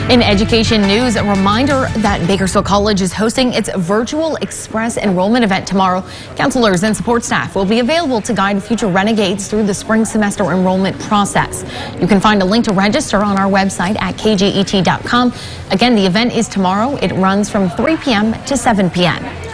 In education news, a reminder that Bakersfield College is hosting its virtual express enrollment event tomorrow. Counselors and support staff will be available to guide future renegades through the spring semester enrollment process. You can find a link to register on our website at kget.com. Again, the event is tomorrow. It runs from 3 p.m. to 7 p.m.